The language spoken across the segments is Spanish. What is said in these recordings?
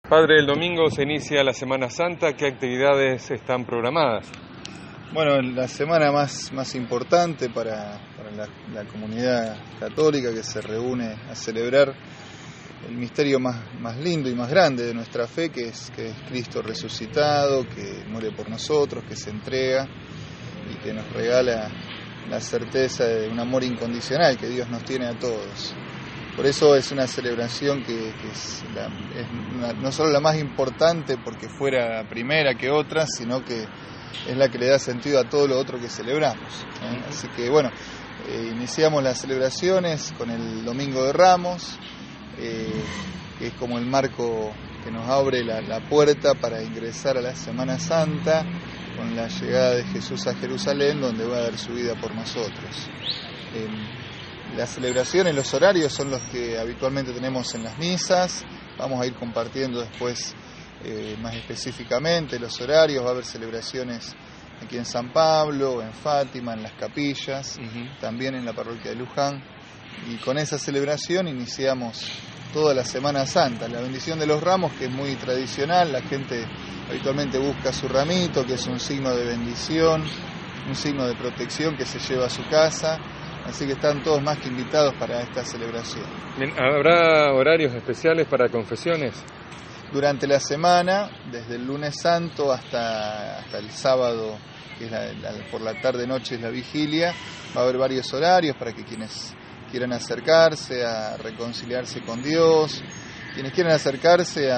Padre, el domingo se inicia la Semana Santa. ¿Qué actividades están programadas? Bueno, la semana más importante para la comunidad católica que se reúne a celebrar el misterio más lindo y más grande de nuestra fe, que es Cristo resucitado, que muere por nosotros, que se entrega y que nos regala la certeza de un amor incondicional que Dios nos tiene a todos. Por eso es una celebración que no solo la más importante porque fuera la primera que otra, sino que es la que le da sentido a todo lo otro que celebramos. Así que bueno, iniciamos las celebraciones con el Domingo de Ramos, que es como el marco que nos abre la puerta para ingresar a la Semana Santa, con la llegada de Jesús a Jerusalén, donde va a dar su vida por nosotros. Las celebraciones, los horarios son los que habitualmente tenemos en las misas. Vamos a ir compartiendo después más específicamente los horarios. Va a haber celebraciones aquí en San Pablo, en Fátima, en las capillas, también en la parroquia de Luján. Y con esa celebración iniciamos toda la Semana Santa. La bendición de los ramos, que es muy tradicional, la gente habitualmente busca su ramito, que es un signo de bendición, un signo de protección que se lleva a su casa. Así que están todos más que invitados para esta celebración. ¿Habrá horarios especiales para confesiones? Durante la semana, desde el lunes santo hasta el sábado, que es por la tarde-noche es la vigilia, va a haber varios horarios para que quienes quieran acercarse a reconciliarse con Dios, quienes quieran acercarse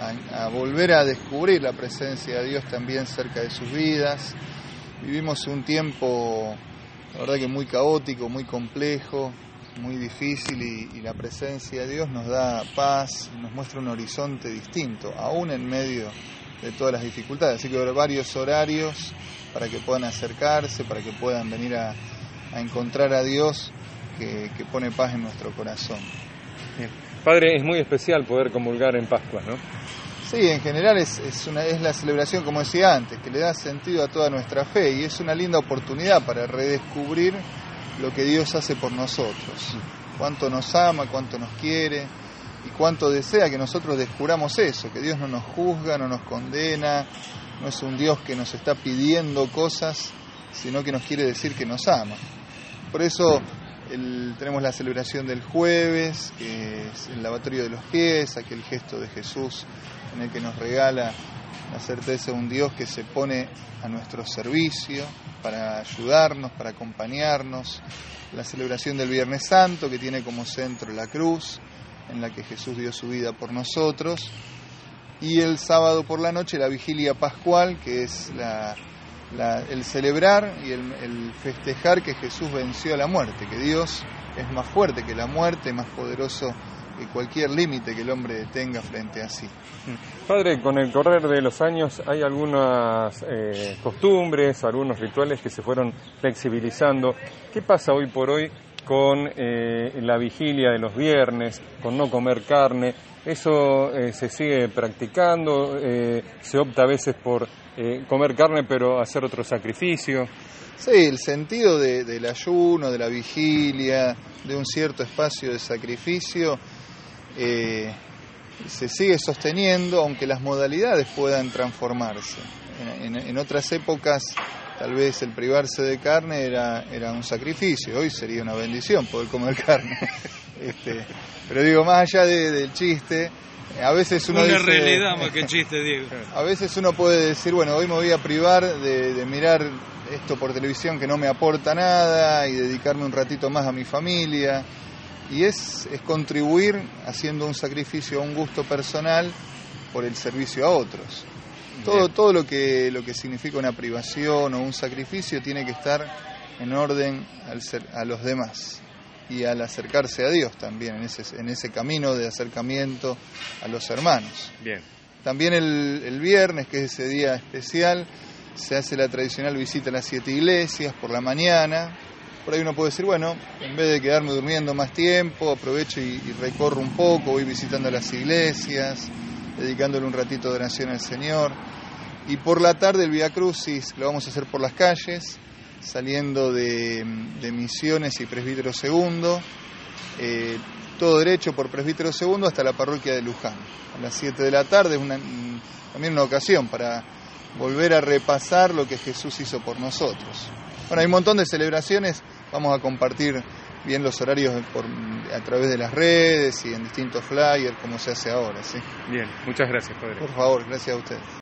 a volver a descubrir la presencia de Dios también cerca de sus vidas. Vivimos un tiempo, la verdad que muy caótico, muy complejo, muy difícil, y la presencia de Dios nos da paz, nos muestra un horizonte distinto, aún en medio de todas las dificultades. Así que habrá varios horarios para que puedan acercarse, para que puedan venir a encontrar a Dios que pone paz en nuestro corazón. Bien. Padre, es muy especial poder comulgar en Pascua, ¿no? Sí, en general es la celebración, como decía antes, que le da sentido a toda nuestra fe, y es una linda oportunidad para redescubrir lo que Dios hace por nosotros, cuánto nos ama, cuánto nos quiere y cuánto desea que nosotros descubramos eso, que Dios no nos juzga, no nos condena, no es un Dios que nos está pidiendo cosas, sino que nos quiere decir que nos ama. Por eso tenemos la celebración del jueves, que es el lavatorio de los pies, aquel gesto de Jesús en el que nos regala la certeza de un Dios que se pone a nuestro servicio para ayudarnos, para acompañarnos. La celebración del Viernes Santo, que tiene como centro la cruz, en la que Jesús dio su vida por nosotros. Y el sábado por la noche, la vigilia pascual, que es el celebrar y el festejar que Jesús venció a la muerte, que Dios es más fuerte que la muerte, más poderoso que cualquier límite que el hombre tenga frente a sí. Padre, con el correr de los años hay algunas costumbres, algunos rituales que se fueron flexibilizando. ¿Qué pasa hoy por hoy con la vigilia de los viernes, con no comer carne? ¿Eso se sigue practicando? ¿Se opta a veces por comer carne pero hacer otro sacrificio? Sí, el sentido del ayuno, de la vigilia, de un cierto espacio de sacrificio, se sigue sosteniendo, aunque las modalidades puedan transformarse. En otras épocas, tal vez el privarse de carne era un sacrificio, hoy sería una bendición poder comer carne. Pero digo, más allá del chiste, a veces uno una dice, realidad más que chiste, Diego. A veces uno puede decir, bueno, hoy me voy a privar de mirar esto por televisión que no me aporta nada y dedicarme un ratito más a mi familia. Y es contribuir haciendo un sacrificio a un gusto personal por el servicio a otros. Todo lo que significa una privación o un sacrificio tiene que estar en orden a los demás y al acercarse a Dios también, en ese camino de acercamiento a los hermanos. Bien. También el viernes, que es ese día especial, se hace la tradicional visita a las 7 iglesias por la mañana. Por ahí uno puede decir, bueno, en vez de quedarme durmiendo más tiempo, aprovecho y recorro un poco, voy visitando las iglesias, dedicándole un ratito de oración al Señor. Y por la tarde el Vía Crucis lo vamos a hacer por las calles, saliendo de Misiones y Presbítero Segundo, todo derecho por Presbítero II hasta la parroquia de Luján. A las 7 de la tarde es también una ocasión para volver a repasar lo que Jesús hizo por nosotros. Bueno, hay un montón de celebraciones, vamos a compartir bien los horarios a través de las redes y en distintos flyers, como se hace ahora, ¿sí? Bien, muchas gracias, padre. Por favor, gracias a ustedes.